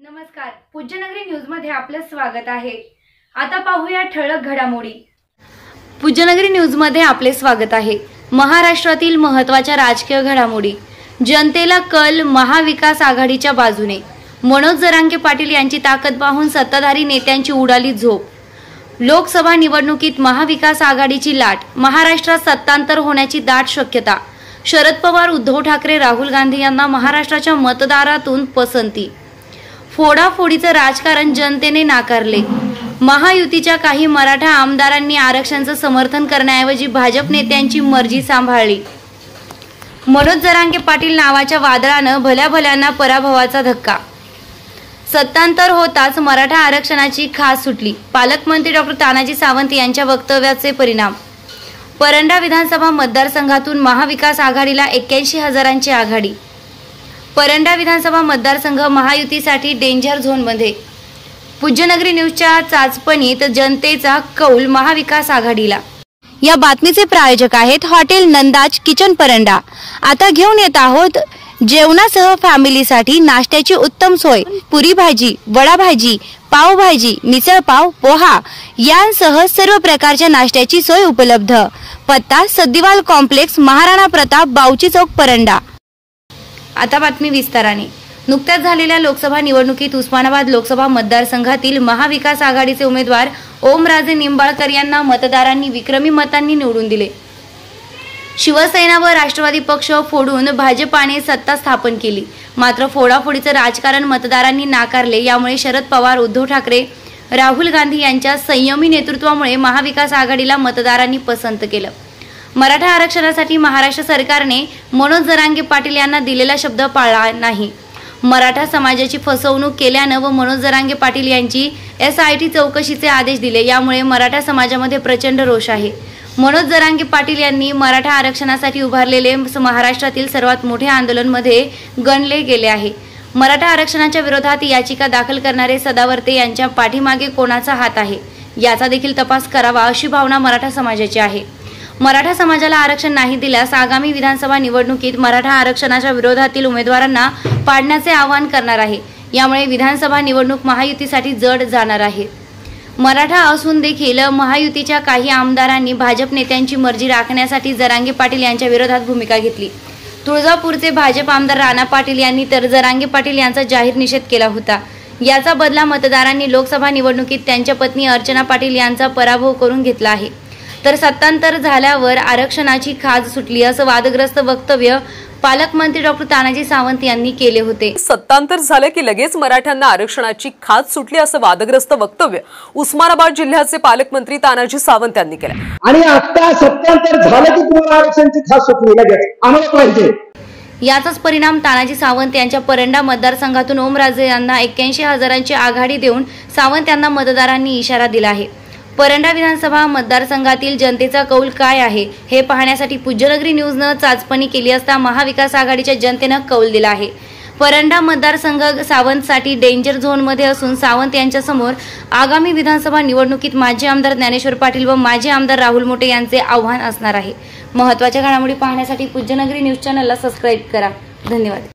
नमस्कार, पूज्यनगरी न्यूज मध्ये आपलं स्वागत आहे। आता पाहूया ठळक घडामोडी। पूज्यनगरी न्यूज मध्ये आपले स्वागत आहे। महाराष्ट्रातील महत्त्वाच्या राजकीय घडामोडी। जनतेला कल महाविकास आघाडीच्या बाजूने। मनोज जरांगे पाटील यांची ताकद पाहून सत्ताधारी नेत्यांची उडाली झोप। लोकसभा निवडणुकीत महाविकास आघाडीची लाट। महाराष्ट्रात सत्तांतर होण्याची दाट शक्यता। शरद पवार, उद्धव ठाकरे, राहुल गांधी यांना महाराष्ट्राच्या मतदारातून पसंती। फोडाफोडीचं राजकारण जनतेने नाकारले। महायुतीच्या काही मराठा आमदारांनी आरक्षणाचं समर्थन करण्याऐवजी भाजप नेत्यांची मर्जी सांभाळली। मनोज जरांगे पाटील नावाच्या वादळानं भल्याभल्यांना पराभवाचा धक्का। सत्तांतर होताच मराठा आरक्षणाची खास सुटली। पालकमंत्री डॉ. तानाजी सावंत यांच्या वक्तव्याचे परिणाम। परंडा विधानसभा मतदारसंघातून महाविकास आघाडीला 81,000ची आघाडी। परंडा विधानसभा मतदारसंघ महायुतीसाठी डेंजर झोनमध्ये। पूज्यनगरी न्यूजच्या चाचपणीत जनतेचा कौल महाविकास आघाडीला। या बातमीचे प्रायोजक आहेत हॉटेल नंदाज किचन परंडा। आता घेऊन येत आहोत जेवणासह फॅमिलीसाठी नाश्त्याची उत्तम सोय। पुरी भाजी, वडा भाजी, पाव भाजी, मिसळ पाव, पोहा यांसह सर्व प्रकारच्या नाश्त्याची सोय उपलब्ध। पत्ता सद्दिवाल कॉम्प्लेक्स, महाराणा प्रताप, बावची चौक, परंडा। आता बातमी विस्ताराने। नुकत्याच झालेल्या लोकसभा निवडणुकीत उस्मानाबाद लोकसभा मतदारसंघातील महाविकास आघाडीचे उमेदवार ओमराजे निंबाळकर यांना मतदारांनी विक्रमी मतांनी निवडून दिले। शिवसेना व राष्ट्रवादी पक्ष फोडून भाजपाने सत्ता स्थापन केली। मात्र फोडाफोडीचं राजकारण मतदारांनी नाकारले। यामुळे शरद पवार, उद्धव ठाकरे, राहुल गांधी यांच्या संयमी नेतृत्वामुळे महाविकास आघाडीला मतदारांनी पसंत केलं। मराठा आरक्षणासाठी महाराष्ट्र सरकारने मनोज जरांगे पाटील यांना दिलेला शब्द पाळला नाही। मराठा समाजाची फसवणूक केल्यानं व मनोज जरांगे पाटील यांची SIT चौकशीचे आदेश दिले। यामुळे मराठा समाजामध्ये प्रचंड रोष आहे। मनोज जरांगे पाटील यांनी मराठा आरक्षणासाठी उभारलेले महाराष्ट्रातील सर्वात मोठे आंदोलन मध्ये गणले गेले आहे। मराठा आरक्षणाच्या विरोधात याचिका दाखल करणारे सदावर्ते यांच्या पाठीमागे कोणाचा हात आहे याचा देखील तपास करावा अशी भावना मराठा समाजाची आहे। मराठा समाजाला आरक्षण नाही दिल्यास आगामी विधानसभा निवडणुकीत मराठा आरक्षणाच्या विरोधातील उमेदवारांना पाडण्याचे आवाहन करणार आहे। यामुळे विधानसभा निवडणूक महायुतीसाठी जड जाणार आहे। मराठा असून देखील महायुतीच्या काही आमदारांनी भाजप नेत्यांची मर्जी राखण्यासाठी जरांगे पाटील यांच्या विरोधात भूमिका घेतली। तुळजापूरचे भाजप आमदार राणा पाटील यांनी तर जरांगे पाटील यांचा जाहीर निषेध केला होता। याचा बदला मतदारांनी लोकसभा निवडणुकीत त्यांच्या पत्नी अर्चना पाटील यांचा पराभव करून घेतला आहे। तर सत्तांतर झाल्यावर आरक्षणाची खाज सुटली असं वादग्रस्त वक्तव्य पालकमंत्री डॉ. तानाजी सावंत यांनी केले होते। सत्तांतर झाले की लगेच मराठ्यांना आरक्षणाची खाज सुटली असं वादग्रस्त वक्तव्य उस्मानाबाद जिल्ह्याचे पालकमंत्री तानाजी सावंत यांनी केलं। आणि आता सत्तांतर झालं की तुम्हाला आरक्षणाची खाज सुटली लगेच आम्हाला पाहिजे। याचाच परिणाम तानाजी सावंत यांच्या परंडा मतदारसंघातून ओमराजे यांना 81,000ची आघाडी देऊन सावंत यांना मतदारांनी इशारा दिला आहे। परंडा विधानसभा मतदारसंघातील जनतेचा कौल काय आहे हे पाहण्यासाठी पूज्यनगरी न्यूजनं चाचपणी केली असता महाविकास आघाडीच्या जनतेनं कौल दिला आहे। परंडा मतदारसंघ सावंतसाठी डेंजर झोनमध्ये असून सावंत यांच्या समोर आगामी विधानसभा निवडणुकीत माजी आमदार ज्ञानेश्वर पाटील व माजी आमदार राहुल मोटे यांचे आव्हान असणार आहे। महत्त्वाच्या घडामोडी पाहण्यासाठी पूज्यनगरी न्यूज चॅनलला सबस्क्राईब करा। धन्यवाद।